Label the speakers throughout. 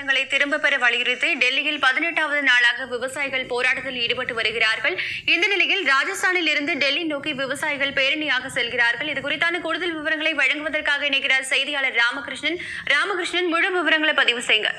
Speaker 1: திட்டங்களை திரும்பப் பெற வலியுறுத்தி டெல்லியில் 18வது நாளாக விவசாயிகள் போராட்டத்தில் ஈடுபட்டு வருகிறார்கள். இந்த நிலையில் ராஜஸ்தானில் இருந்து டெல்லி நோக்கி விவசாயிகள் பேரணியாக செல்கிறார்கள். இது குறித்தான கூடுதல் விவரங்களை வழங்குவதற்காக இணைக்கிறார் செய்தியாளர் ராமகிருஷ்ணன். முழு விவரங்களை பதிவு செய்யுங்க.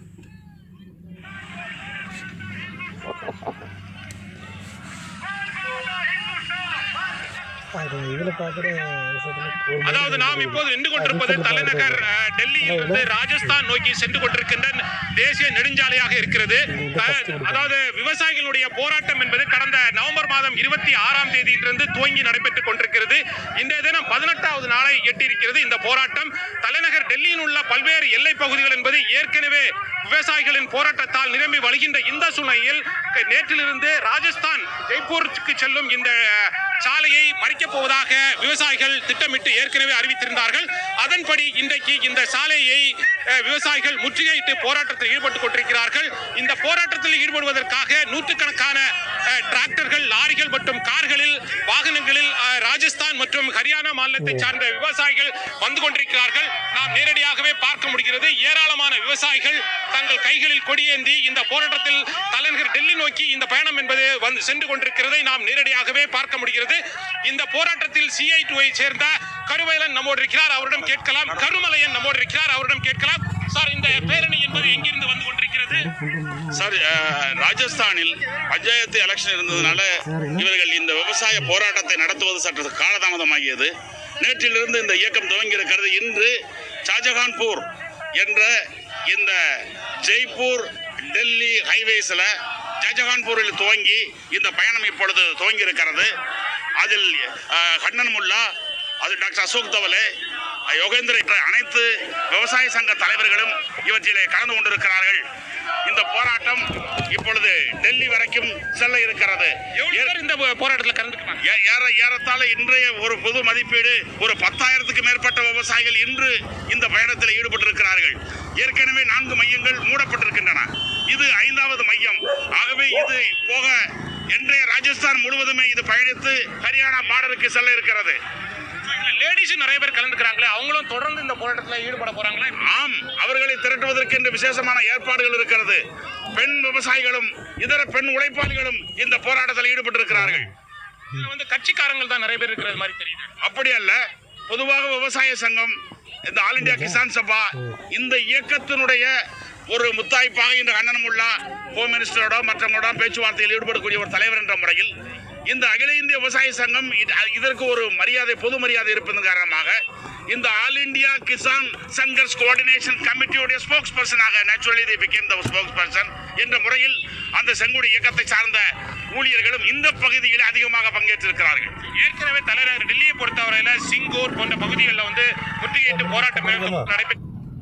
Speaker 2: அதாவது நாம் இப்போது நின்று கொண்டிருப்பது தலைநகர் டெல்லியிலிருந்து ராஜஸ்தான் நோக்கி சென்று கொண்டிருக்கின்ற தேசிய நெடுஞ்சாலையாக இருக்கிறது. அதாவது விவசாயிகளுடைய போராட்டம் என்பது கடந்த நவம்பர் மாதம் 26ஆம் தேதியிலிருந்து துவங்கி நடைபெற்றுக் கொண்டிருக்கிறது. இன்றைய தினம் 18வது நாளை எட்டியிருக்கிறது. இந்த போராட்டம் தலைநகர் டெல்லியில் உள்ள பல்வேறு எல்லை பகுதிகள் என்பது ஏற்கனவே விவசாயிகளின் போராட்டத்தால் நிரம்பி வழிகின்ற இந்த சூழ்நிலையில் நேற்றிலிருந்து ராஜஸ்தான் ஜெய்ப்பூருக்கு செல்லும் இந்த சாலையை மறிக்கப் போவதாக விவசாயிகள் திட்டமிட்டு ஏற்கனவே அறிவித்திருந்தார்கள். அதன்படி இன்றைக்கு இந்த சாலையை விவசாயிகள் முற்றுகையிட்டு போராட்டத்தில் ஈடுபட்டுக் கொண்டிருக்கிறார்கள். இந்த போராட்டத்தில் ஈடுபடுவதற்காக நூற்றுக்கணக்கான டிராக்டர்கள், லாரிகள் மற்றும் கார்களில் வாகனங்களில் ராஜஸ்தான் மற்றும் ஹரியானா மாநிலத்தை சார்ந்த விவசாயிகள் வந்து கொண்டிருக்கிறார்கள். நாம் நேரடியாகவே பார்க்க முடிகிறது. ஏராளமான விவசாயிகள் தங்கள் கைகளில் கொடியேந்தி இந்த போராட்டத்தில் தலைநகர் டெல்லி நோக்கி இந்த பயணம் என்பது வந்து சென்று கொண்டிருக்கிறதை நாம் நேரடியாகவே பார்க்க முடிகிறது. இந்த போராட்டத்தில் CI2ஐ சேர்ந்த கருவேலன் நம்மோடு இருக்கிறார், அவரிடம் கேட்கலாம். கருமலையன் நம்மோடு இருக்கிறார், அவரிடம் கேட்கலாம். சார், இந்த பேரணி என்பது எங்கிருந்து வந்து கொண்டிருக்கிறது?
Speaker 3: சார், ராஜஸ்தானில் பஞ்சாயத்து எலெக்ஷன் இருந்ததுனால இவர்கள் இந்த விவசாய போராட்டத்தை நடத்துவது சற்று காலதாமதமாகியது. நேற்றிலிருந்து இந்த இயக்கம் துவங்கி இருக்கிறது. இன்று ஷாஜகான்பூர் என்ற இந்த ஜெய்ப்பூர் டெல்லி ஹைவேஸில் ஷாஜகான்பூரில் துவங்கி இந்த பயணம் இப்பொழுது துவங்கி இருக்கிறது. அதில் கண்ணன் முல்லா, அது டாக்டர் அசோக் தவலே, யோகேந்திர அனைத்து விவசாய சங்க தலைவர்களும் இவற்றிலே கலந்து கொண்டிருக்கிறார்கள். இந்த போராட்டம் இப்பொழுது டெல்லி வரைக்கும் செல்ல இருக்கிறது.
Speaker 2: இந்த போராட்டத்தில் கலந்துக்கிறாங்க.
Speaker 3: ஏறத்தாழ இன்றைய ஒரு பொது மதிப்பீடு ஒரு 10,000க்கு மேற்பட்ட விவசாயிகள் இன்று இந்த பயணத்தில் ஈடுபட்டிருக்கிறார்கள். ஏற்கனவே 4 மையங்கள் மூடப்பட்டிருக்கின்றன. இது 5வது மையம். ஆகவே இது போக இன்றைய ராஜஸ்தான் முழுவதுமே இது பயணித்து ஹரியானா பார்டருக்கு செல்ல இருக்கிறது.
Speaker 2: லேடிஸ் நிறைய பேர் கலந்துக்கிறாங்களே, அவங்களும் தொடர்ந்து இந்த போராட்டத்தில் ஈடுபட போறாங்களா?
Speaker 3: ஆம், அவர்களை திரட்டுவதற்கு என்று விசேஷமான ஏற்பாடுகள் இருக்கிறது. பெண் விவசாயிகளும் இதர பெண் உழைப்பாளிகளும் இந்த போராட்டத்தில் ஈடுபட்டிருக்கிறார்கள்.
Speaker 2: இதுல வந்து கட்சிக்காரங்கள் தான் நிறைய பேர் இருக்கிறது மாதிரி தெரியுது.
Speaker 3: அப்படி அல்ல, பொதுவாக விவசாய சங்கம், இந்த ஆல் இந்தியா கிசான் சபா, இந்த இயக்கத்தினுடைய ஒரு முத்தாய்ப்பாக இந்த கண்ணன் முல்லா ஹோம் மினிஸ்டரோட மற்றவங்களோட பேச்சுவார்த்தையில் ஈடுபடக்கூடிய ஒரு தலைவர் என்ற முறையில் இந்த அகில இந்திய விவசாய சங்கம் இதற்கு ஒரு மரியாதை, பொது மரியாதை இருப்பதன் காரணமாக இந்த all India Kisan Sangharsh coordination கமிட்டியுடைய ஸ்போக்ஸ் பர்சனாக naturally the became the spokesperson என்ற முறையில் அந்த செங்கோடி இயக்கத்தை சார்ந்த ஊழியர்களும் இந்த பகுதியில் அதிகமாக பங்கேற்றிருக்கிறார்கள்.
Speaker 2: ஏற்கனவே தலைநகர் டெல்லியை பொறுத்தவரையில சிங்கூர் போன்ற பகுதிகளில் வந்து முற்றுகையிட்டு போராட்டம் நடைபெற்று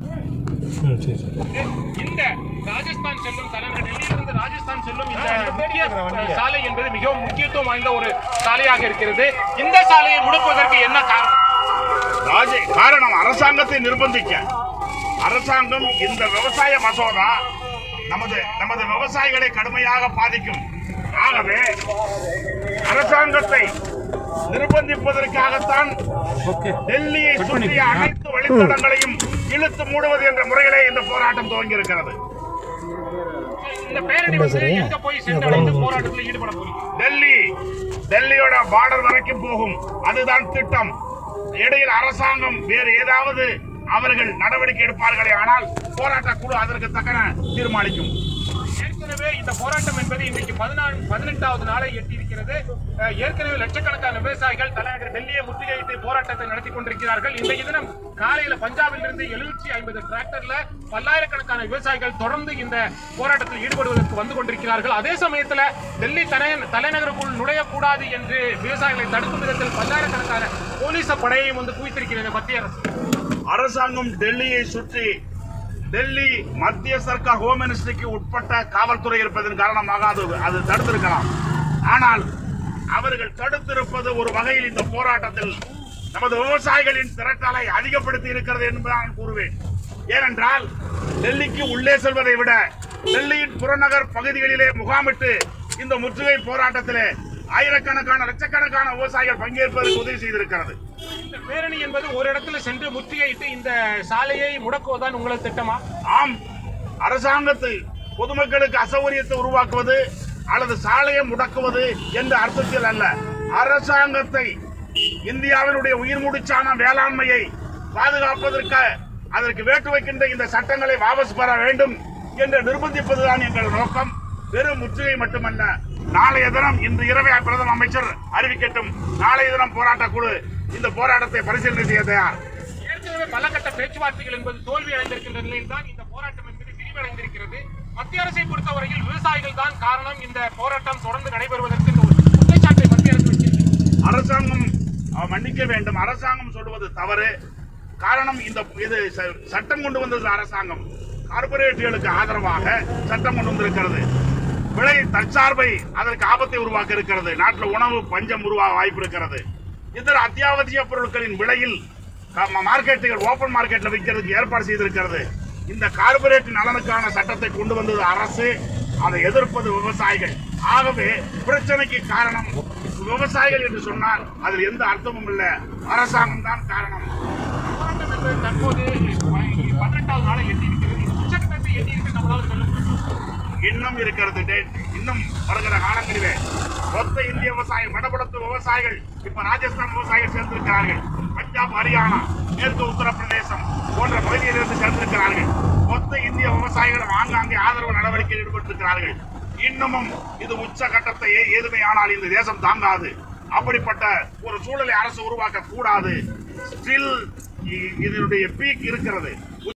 Speaker 2: இந்த ராஜஸ்தான் செல்லும் தலைநகர் டெல்லியிலிருந்து ராஜஸ்தான் செல்லும் இந்த பெரிய சாலை என்பது மிகவும் முக்கியத்துவம் வாய்ந்த ஒரு சாலையாக இருக்கிறது. இந்த சாலையை முடக்குவதற்கு என்ன
Speaker 3: காரணம்? அரசாங்கத்தை நிர்பந்திக்க. அரசாங்கம் இந்த விவசாய மசோதா நமது விவசாயிகளை கடுமையாக பாதிக்கும். ஆகவே அரசாங்கத்தை நிர்பந்திப்பதற்காகத்தான் டெல்லியை சுற்றிய அனைத்து வழித்தடங்களையும் இழுத்து மூடுவது என்ற முறையிலே இந்த போராட்டம் துவங்கி இருக்கிறது.
Speaker 2: இந்த பேரணி எங்க போய் சென்றடைந்து போராட்டத்தில் ஈடுபட போகிறோம்?
Speaker 3: டெல்லியோட பார்டர் வரைக்கும் போகும். அதுதான் திட்டம். இடையில் அரசாங்கம் வேறு ஏதாவது அவர்கள் நடவடிக்கை எடுப்பார்களே ஆனால் போராட்ட குழு அதற்கு தக்கன தீர்மானிக்கும்.
Speaker 2: ஏற்கனவே இந்த போராட்டம் என்பது இன்றைக்கு 18வது நாளை எட்டியிருக்கிறது. ஏற்கனவே லட்சக்கணக்கான விவசாயிகள் தலைநகர் டெல்லியை முற்றுகையிட்டு போராட்டத்தை நடத்தி கொண்டிருக்கிறார்கள். இன்றைய தினம் காலையில் பஞ்சாபில் இருந்து 750 டிராக்டர்ல பல்லாயிரக்கணக்கான விவசாயிகள் தொடர்ந்து இந்த போராட்டத்தில் ஈடுபடுவதற்கு வந்து கொண்டிருக்கிறார்கள். அதே சமயத்தில் டெல்லி தலைநகருக்குள் நுழையக்கூடாது என்று விவசாயிகளை தடுக்கும் விதத்தில் பல்லாயிரக்கணக்கான போலீஸ் படையையும் வந்து குவித்திருக்கிறது மத்திய அரசு.
Speaker 3: அரசாங்கம் டெல்லியை சுற்றி டெல்லி மத்திய சர்க்கார் ஹோம் மினிஸ்ட்ரிக்கு உட்பட்ட காவல்துறை இருப்பதன் காரணமாக அது தடுத்திருக்கலாம். ஆனால் அவர்கள் தடுத்திருப்பது ஒரு வகையில் இந்த போராட்டத்தில் நமது விவசாயிகளின் திரட்டலை அதிகப்படுத்தி இருக்கிறது என்று நான் கூறுவேன். ஏனென்றால் டெல்லிக்கு உள்ளே செல்வதை விட டெல்லியின் புறநகர் பகுதிகளிலே முகாமிட்டு இந்த முற்றுகை போராட்டத்திலே ஆயிரக்கணக்கான லட்சக்கணக்கான விவசாயிகள் பங்கேற்பதற்கு உதவி செய்திருக்கிறது.
Speaker 2: இந்த பேரணி என்பது ஒரு இடத்துல சென்று முற்றுகையிட்டு இந்த சாலையை முடக்குவதுதான் உங்களது திட்டமா?
Speaker 3: ஆம்,
Speaker 4: அரசாங்கத்தை பொதுமக்களுக்கு அசௌகரியத்தை உருவாக்குவது அல்லது சாலையை முடக்குவது என்ற அர்த்தத்தில் அல்ல. அரசாங்கத்தை இந்தியாவினுடைய உயிர் முடிச்சான வேளாண்மையை பாதுகாப்பதற்கு அதற்கு வேட்டு வைக்கின்ற இந்த சட்டங்களை வாபஸ் பெற வேண்டும் என்று நிர்பந்திப்பதுதான் எங்கள் நோக்கம். வெறும் முற்றுகை மட்டுமல்ல. நாளைய தினம் இன்று இரவே பிரதம அமைச்சர் அறிவிக்கட்டும். நாளைய தினம் போராட்ட குழு இந்த போராட்டத்தை பரிசீலனை செய்ய தயார்.
Speaker 2: ஏற்கனவே பல கட்ட பேச்சுவார்த்தைகள் என்பது தோல்வி அடைந்திருக்கின்ற நிலையில் தான் இந்த போராட்டம் என்பது விரிவடைந்திருக்கிறது. மத்திய அரசை பொறுத்தவரையில் விவசாயிகள் தான் காரணம் இந்த போராட்டம் தொடர்ந்து நடைபெறுவதற்கு இந்த குற்றச்சாட்டை மத்திய அரசு வச்சிருக்கிறது.
Speaker 4: அரசாங்கம் மன்னிக்க வேண்டும். அரசாங்கம் சொல்வது தவறு. காரணம் இது சட்டம் கொண்டு வந்தது அரசாங்கம். கார்பரேட்டுகளுக்கு ஆதரவாக சட்டம் கொண்டு வந்திருக்கிறது. விலை தற்சார்பை அதற்கு ஆபத்தை உருவாக்க இருக்கிறது. நாட்டில் உணவு பஞ்சம் உருவாக வாய்ப்பு இருக்கிறது. இதர அத்தியாவசிய பொருட்களின் விலையில் மார்க்கெட்டுகள் ஓபன் மார்க்கெட்ல விற்கிறதுக்கு ஏற்பாடு செய்திருக்கிறது. இந்த கார்பரேட் நலனுக்கான சட்டத்தை கொண்டு வந்தது அரசு. அதை எதிர்ப்பது விவசாயிகள். ஆகவே பிரச்சனைக்கு காரணம் விவசாயிகள் என்று சொன்னால் அதில் எந்த அர்த்தமும் இல்லை. அரசாங்கம் தான் காரணம்.
Speaker 2: போராட்டம் என்பது தற்போது 18வது நாளை எட்டியிருக்கிறது. உச்சகட்டத்தை எட்டியிருக்கு நம்மளால சொல்ல முடியும்.
Speaker 4: இன்னும் இருக்கிறது டேட். இன்னும் வருகிற காலங்களிலே மொத்த இந்திய விவசாயம் வடபுலத்து விவசாயிகள் இப்ப ராஜஸ்தான் விவசாயிகள் சேர்ந்திருக்கிறார்கள். பஞ்சாப், ஹரியானா, மேற்கு உத்தரப்பிரதேசம் போன்ற பகுதியிலிருந்து சேர்ந்திருக்கிறார்கள். மொத்த இந்திய விவசாயிகளும் ஆங்காங்கே ஆதரவு நடவடிக்கையில் ஈடுபட்டிருக்கிறார்கள். இன்னமும் இது உச்சகட்டத்தை ஏதுமையானால் இந்த தேசம் தாங்காது. அப்படிப்பட்ட ஒரு சூழலை அரசு உருவாக்க கூடாது. ஸ்டில் இதனுடைய பீக் இருக்கிறது.